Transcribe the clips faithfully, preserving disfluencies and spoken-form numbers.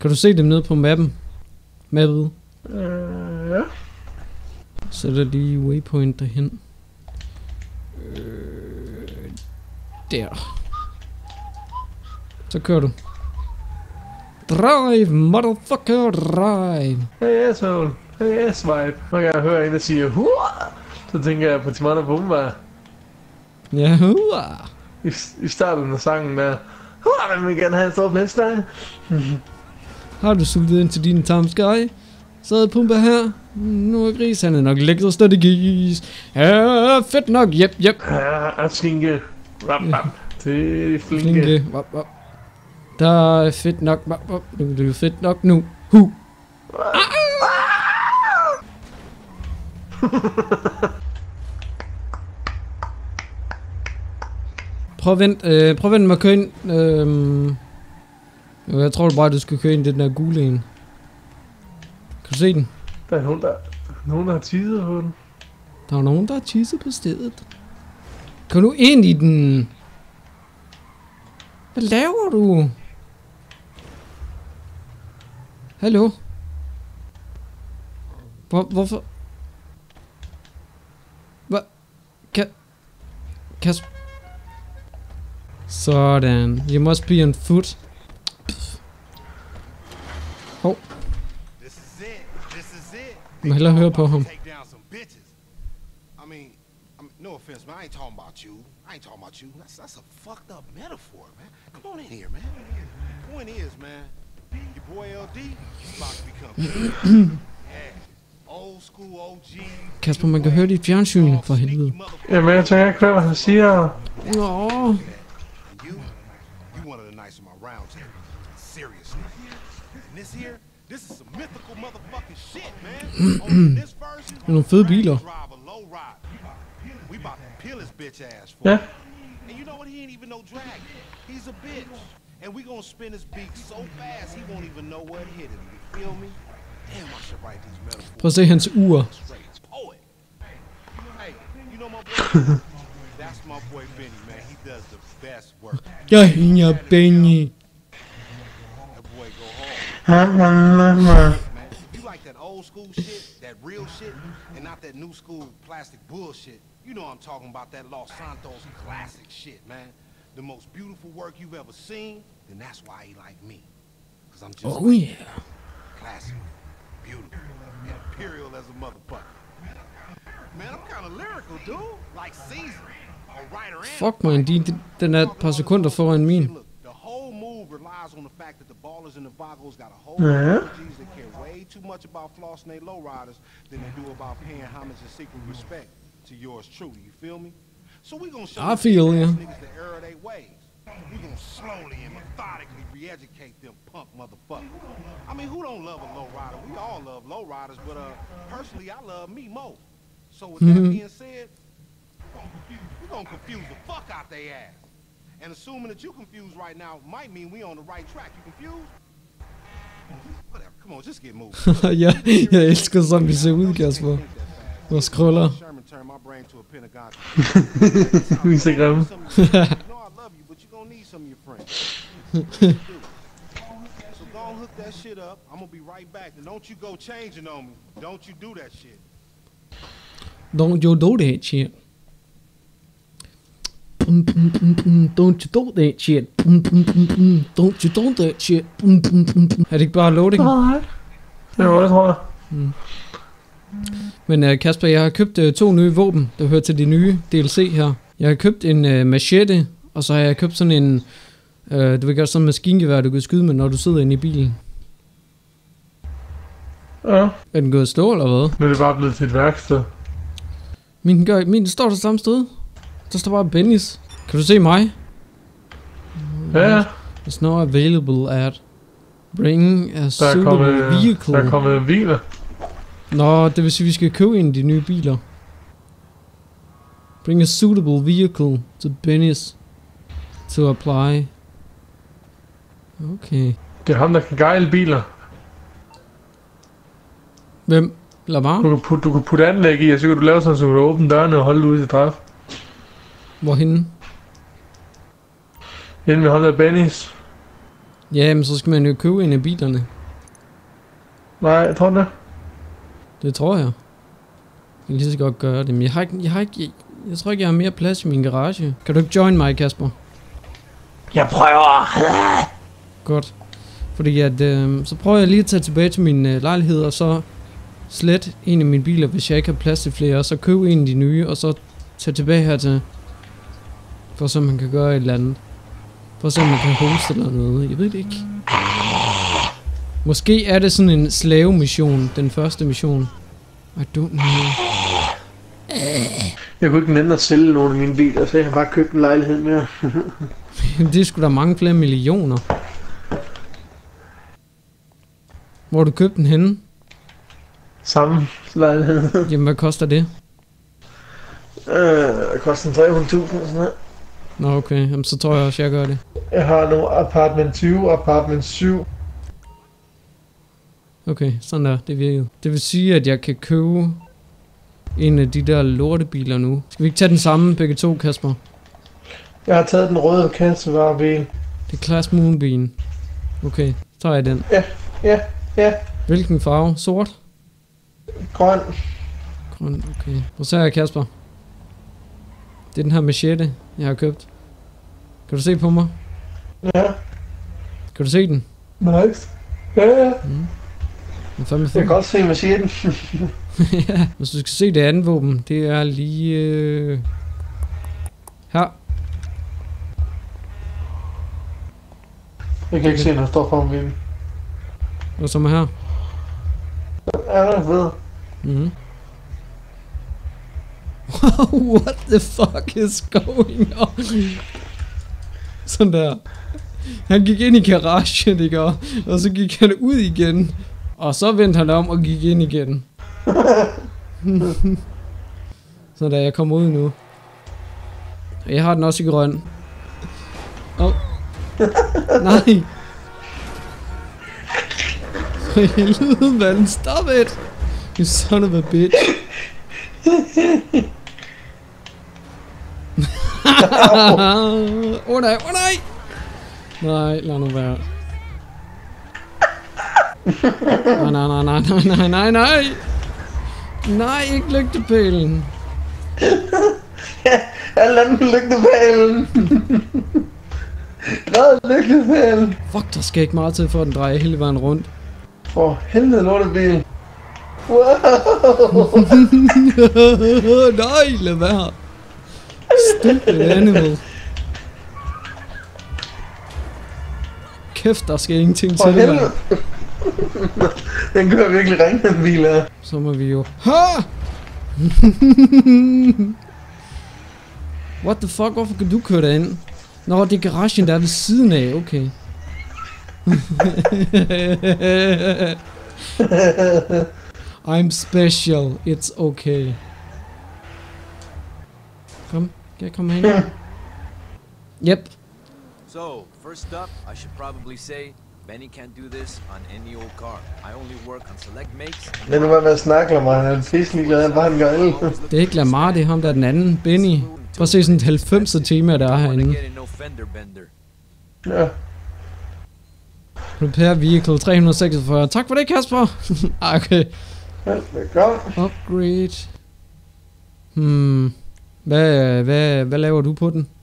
Kan du se dem nede på mappen? Mappet? Øh, ja. Så er der lige waypoint derhen. Øh, der. Så kører du. Drive, motherfucker, drive. Hey asshole. Hey swipe. Nu kan jeg høre en, der siger hurra. Så tænker jeg på Timon og Pumba. Ja, hurra. I, I starten af sangen der. Hurra, vil vi gerne have en stor flæskesteg. Har du sultet ind til din tamskej? Så er Pumba her. Nu er gris, han er nok lækker strategis. Ja, fedt nok, jep, jep. Ja, skinke. Rap, rap. Det er flinke. Flinke, wap, wap. Der er fedt nok, wap, wap. Nu er det fedt nok nu. Hu. Prøv at vente, øh, prøv at vente med at køre ind. Øh, jeg tror bare, du skal køre ind i den der gule en. Kan du se den? Der er nogen, der, nogen, der har teaset på den. Der er nogen, der har tisset på stedet. Kom nu ind i den. Hvad laver du? Hallo? Hvor, hvorfor? Hvad? Kan... Kas... Sådan. You must be on foot. Hov. Jeg må hellere høre på ham. No offense, man. I ain't talking about you. I ain't talking about you. That's that's a fucked up metaphor, man. Come on in here, man. The point is, man, your boy L D is about to become yeah. Old school O G. Kasper, man kan høre dit fjernsyn for helvede. Jamen, jeg tænker ikke, hvad han siger. Nå. You, you one of the nice of my rounds here. Seriously. And this here, this is some mythical motherfucking shit, man. On this version, nogle fede biler. We about to peel his bitch ass for Ja. And you know what? He ain't even no drag. He's a bitch. And we gonna spin his beak so fast he won't even know what hit him. You feel me? Damn, I should write these metaphors. Prøv at se hans ur. Poet. Hey, you know my boy? That's my boy Benny, man. He does the best work. Jeg er Benny. That boy go hard. Man, you like that old school shit, that real shit, and not that new school plastic bullshit. You know I'm talking about that Los Santos classic shit, man. The most beautiful work you've ever seen, then that's why he like me. Cause I'm just Oh like yeah. classic, beautiful, imperial as a motherfucker. Man, I'm kind of lyrical, dude. Like Caesar, a writer and Fuck man, de, den er et par sekunder foran min. the whole move relies on the fact that the ballers and the vagos got a whole Yeah. lot of G's that care way too much about flossing they lowriders than they do about paying homage and secret respect to yours truly. You feel me? So we gonna show I feel these ya. niggas the error of their ways. We gonna slowly and methodically re-educate them punk motherfuckers. I mean, who don't love a lowrider? We all love lowriders, but uh, personally, I love me more. So with that being said, we gonna confuse the fuck out they ass. And assuming that you confused right now might mean we on the right track. You confused? Whatever. Come on, just get moving. Ja, jeg elsker sådan, vi ser ud, Kasper. Og scroller. Sherman turned my brain to a pentagon. Instagram. You know I love you, but you gonna need some of your friends. So go and hook that shit up. I'm gonna be right back. And don't you go changing on me. Don't you do that shit. Don't you do that shit. Bum, bum, bum, bum. Don't you do that shit. Bum, bum, bum, bum. Don't you do that shit. Bum, bum, bum, bum. Er det ikke bare loading? Nej. Det var det, tror jeg. Mm. Men uh, Kasper, jeg har købt uh, to nye våben, der hører til de nye D L C her. Jeg har købt en uh, machete, og så har jeg købt sådan en, uh, du vil gøre sådan en maskingevær, du kan skyde med, når du sidder inde i bilen. Ja. Er den gået at stå, eller hvad? Nu er det bare blevet til et værksted. Min, gør, min står der samme sted. Der står bare Bennys. Kan du se mig? Ja. It's not available at bring a Der er suitable kommet, vehicle. der er kommet en bil. Nå, det vil sige, at vi skal købe en af de nye biler. Bring a suitable vehicle to Benny's to apply. Okay. Det er ham, der kan gejle biler. Hvem? Lamar? Du kan putte, du kan putte anlæg i, og så kan du lave sådan, så du kan åbne dørene og holde ud til træf. Hvorhenne? Inden vi holder Bennys. Ja, men så skal man jo købe en af bilerne. Nej, jeg tror det. Det tror jeg. Jeg kan lige så godt gøre det, men jeg har ikke, jeg har ikke, jeg, jeg tror ikke, jeg har mere plads i min garage. Kan du ikke join mig, Kasper? Jeg prøver. Godt. Fordi at, øh, så prøver jeg lige at tage tilbage til min øh, lejlighed, og så slet en af mine biler, hvis jeg ikke har plads til flere, og så købe en af de nye, og så tage tilbage hertil. For så man kan gøre et eller andet. For så man kan hoste eller noget. Jeg ved det ikke. Måske er det sådan en slave-mission, den første mission. I don't know. Jeg kunne ikke nænde at sælge nogle af mine biler, så jeg har bare købt en lejlighed mere. Det er sgu da mange flere millioner. Hvor har du købt den henne? Samme lejlighed. Jamen, hvad koster det? Øh, det koster tre hundrede tusind og sådan noget. Nå, okay. Jamen, så tror jeg også, jeg gør det. Jeg har nogle apartment tyve og apartment syv. Okay, sådan der. Det virkede. Det vil sige, at jeg kan købe en af de der lortebiler nu. Skal vi ikke tage den samme, begge to, Kasper? Jeg har taget den røde kassevarebil. Det er Class Moonbeam. Okay, så tager jeg den. Ja, ja, ja. Hvilken farve? Sort? Grøn. Grøn, okay. Hvor ser jeg, Kasper? Det er den her machete, jeg har købt. Kan du se på mig? Ja. Kan du se den? Nice. Ja, ja. Mm. Den fandme Jeg fed. kan godt se macheten. Ja, hvis du skal se det andet våben, det er lige øh... her. Jeg kan ikke se, når der står foran bilen. Og så er her. Ja, det er fedt. Mhm. Wow, what the fuck is going on? Sådan der. Han gik ind i garagen, ikke? Og så gik han ud igen. Og så vendte han om og gik ind igen. Så da jeg kommer ud nu. Jeg har den også i grøn. Åh. Oh. Nej. For helvede, mand. Stop it. You son of a bitch. Åh oh, nej, åh oh, nej. Nej, lad nu være. Nej, nej, nej, nej, nej, nej, nej. Nej, ikke lygtepælen. Jeg lader den lygtepælen. Red lygtepælen. Fuck, der skal ikke meget til for at den drejer hele vejen rundt. For helvede lortebil. Wow. Nej, lad være. Stupid animal. Kæft, der skal ingenting For til det helvede. her. Den kører virkelig ringe, den bil her. Så må vi jo... Ha! What the fuck, hvorfor kan du køre derind? Nå, det er garagen, der er ved siden af, okay. I'm special, it's okay. Kom, kan jeg komme hen? Yep. So, first up, I should probably say, Benny can't do this on any old car. I only work on select makes. Men nu var med at snakke om mig, han er fiskelig glad, bare han gør el. Det er ikke Lamar, det er ham der er den anden, Benny. Prøv at se sådan et halvfemser tema, der er herinde. Ja. Repair vehicle tre hundrede seksogfyrre. Tak for det, Kasper. Okay. Ja, det er godt. Upgrade. Hmm. Hvad, hvad, hvad laver du på den?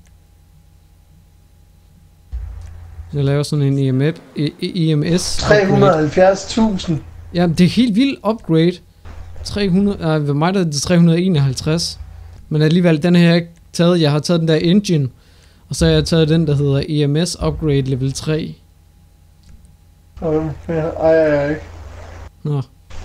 Jeg laver sådan en E M F, E M S. tre hundrede og halvfjerds tusind. Ja, det er helt vildt upgrade. tre hundrede, nej, ved mig der er det tre hundrede og enoghalvtreds. Men alligevel, den har jeg ikke taget. Jeg har taget den der engine. Og så har jeg taget den, der hedder E M S Upgrade Level tre. Okay, ej, ej, ej. Nå.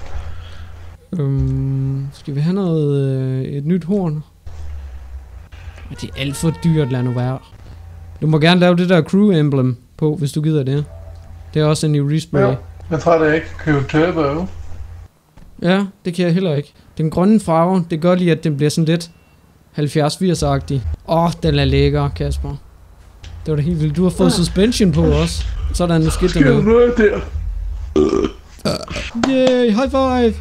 Øhm, skal vi have noget, øh, et nyt horn? Det er alt for dyrt, lad nu være. Du må gerne lave det der crew emblem på, hvis du gider det. Det er også en new respray. Ja, jeg tror det ikke kan købe turbo. Ja, det kan jeg heller ikke. Den grønne farve, det gør lige, at den bliver sådan lidt halvfjerds firs-agtig. Åh, oh, den er lækker, Kasper. Det var da helt vildt. Du har fået ja. suspension på også. Sådan, nu skidt der noget. noget der. Yay, high five!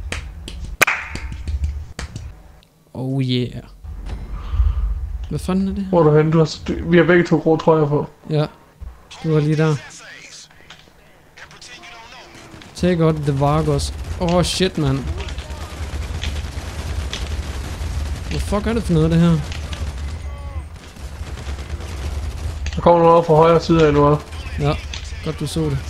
Oh yeah. Hvad fanden er det her? Hvor er du henne? Du har, vi har begge to grå trøjer på. Ja, du var lige der. Take out the Vargos. Åh, oh, shit, mand. Hvad fuck er det for noget, det her? Der kommer noget op fra højre side af nu her. Ja, godt du så det.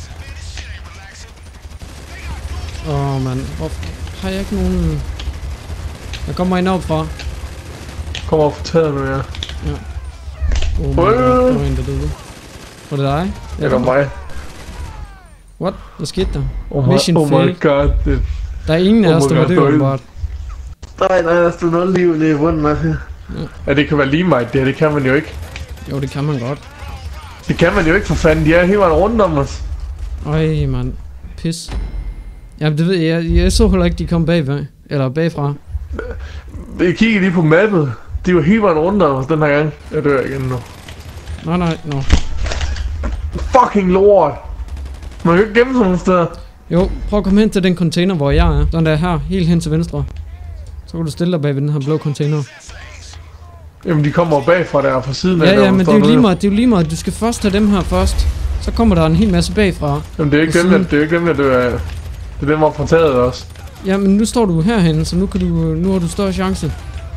Åh, oh, mand. Hvorfor har jeg ikke nogen... Jeg kommer ind op fra. Kommer op for taget nu, ja. Ja. Åh, oh, man. Der var en, der døde. Var det dig? Det var mig. What? Hvad skete der? Oh my, Mission oh my failed. god. Det... Der er ingen af Oh os, my der var God, død, døde. åbenbart. Nej, nej, der står nul liv nede i bunden af her. Ja. Ja, det kan være lige mig, det her, det kan man jo ikke. Jo, det kan man godt. Det kan man jo ikke, for fanden. De er hele vejen rundt om os. Øj, mand. Pis. Jamen, det ved jeg. Jeg, jeg så heller ikke, de kom bagved. Eller bagfra. Jeg kigger lige på mappet. De var hele vejen rundt om os den her gang. Jeg dør igen nu. Nej, nej, no. Fucking lort. Man kan ikke gemme sådan nogle steder. Jo, prøv at komme hen til den container, hvor jeg er. Den der her, helt hen til venstre. Så kan du stille dig bag ved den her blå container. Jamen, de kommer bagfra der fra siden af. Ja, der, ja, hvor men står det er jo lige nede. meget. Det er jo lige meget. Du skal først have dem her først. Så kommer der en hel masse bagfra. Jamen, det er ikke Og dem, siden- der, det er ikke dem, der dør af. Det er dem, der fra taget også. Ja, men nu står du herhenne, så nu kan du, nu har du større chance.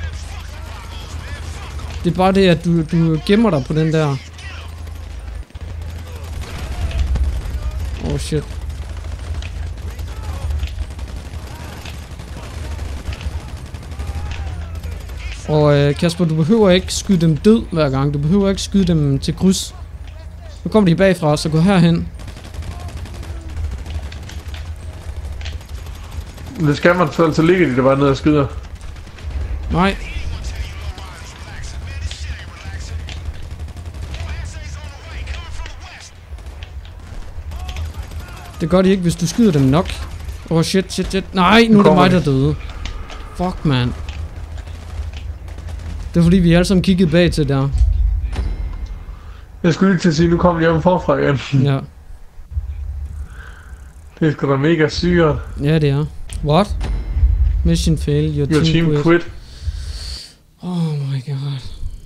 Det er bare det, at du, du gemmer dig på den der. Oh shit. Og øh, Kasper, du behøver ikke skyde dem død hver gang. Du behøver ikke skyde dem til kryds. Nu kommer de bagfra, så gå herhen. Men det skal man, så, så ligger de der bare nede og skyder. Nej. Det gør de ikke, hvis du skyder dem nok. Åh oh, shit, shit, shit. Nej, nu er det kommer mig, de. der døde. Fuck, man. Det er fordi, vi alle sammen kiggede bag til der. Jeg skulle lige til at sige, nu kommer de hjem forfra igen. Ja, Det er sgu da mega syret. ja det er. What? Mission fail, your, Your team quit. quit. Oh my god.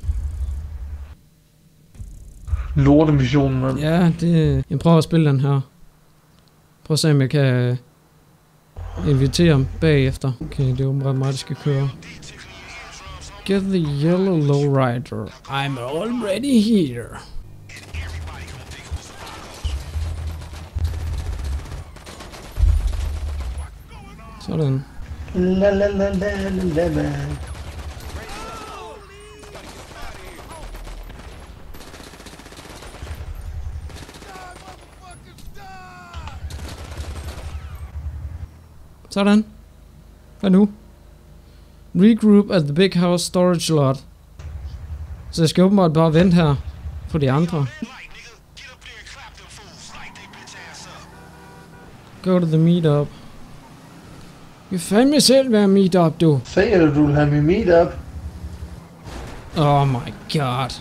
Lortemissionen, mand. Ja, det... Jeg prøver at spille den her. Prøv at se, om jeg kan invitere ham bagefter. Okay, det er åbenbart mig, der skal køre. Get the yellow lowrider. I'm already here. Sådan. La la la la la la. Sådan. Hvad nu? Regroup at the big house storage lot. Så jeg skal åbenbart bare vente her på de andre. Go to the meetup. Vi fandme selv være meetup, du. Sagde du, du vil have min meetup? Oh my god.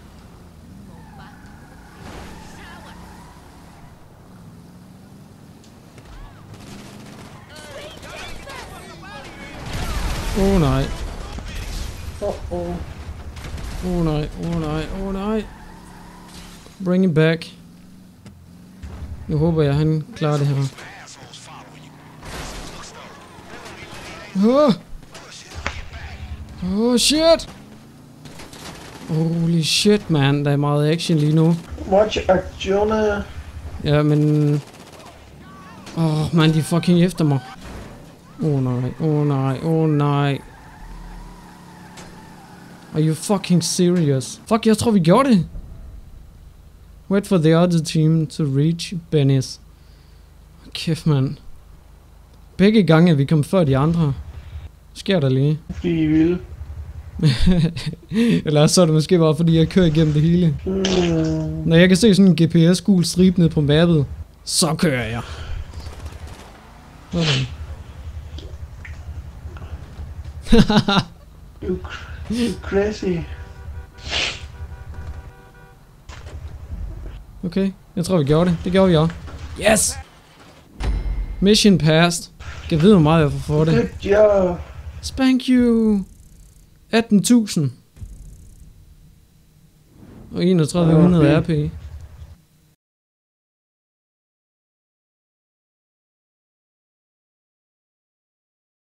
Åh oh, nej. Oh, oh. Åh oh, nej, åh oh, nej, åh oh, nej. Bring him back. Nu håber jeg, han klarer det her. Åh! Oh shit! Holy shit, man. Der er meget action lige nu. Watch aktioner. Ja, men... Åh, oh, man, de er fucking efter mig. Åh oh, nej, åh oh, nej, åh oh, nej. Are you fucking serious? Fuck, jeg tror vi gjorde det. Wait for the other team to reach Benny's. Kæft, mand. Begge gange vi kom før de andre. Sker der lige? Fordi I vil. Eller så er det måske bare fordi jeg kører igennem det hele. Mm. Når jeg kan se sådan en G P S gul stribe ned på mappet, så kører jeg. Sådan. You, you crazy. Okay, jeg tror vi gjorde det. Det gjorde vi også. Yes! Mission passed. Jeg ved hvor meget jeg får for det. Good job. Spank you! atten tusind. Og enogtredive hundrede R P.